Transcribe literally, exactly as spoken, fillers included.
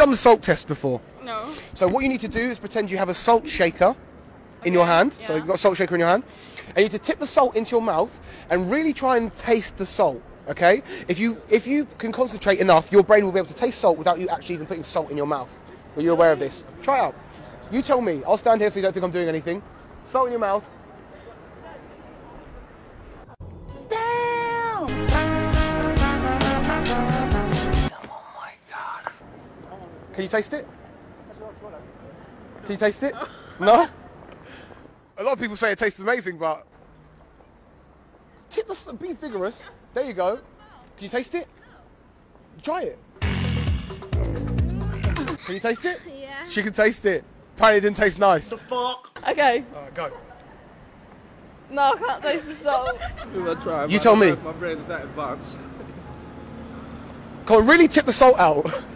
done the salt test before? No. So what you need to do is pretend you have a salt shaker in your hand. Yeah. So you've got a salt shaker in your hand. And you need to tip the salt into your mouth and really try and taste the salt, okay? If you if you can concentrate enough, your brain will be able to taste salt without you actually even putting salt in your mouth. Are you aware of this? Try it out. You tell me. I'll stand here so you don't think I'm doing anything. Salt in your mouth. Damn! Oh my God. Can you taste it? Can you taste it? No? A lot of people say it tastes amazing, but tip the, be vigorous. There you go. Can you taste it? Try it. Can you taste it? Yeah. She can taste it. Apparently it didn't taste nice. The fuck? Okay. Alright, go. No, I can't taste the salt. I try, You tell me. My brain is that advanced. Come on, really tip the salt out.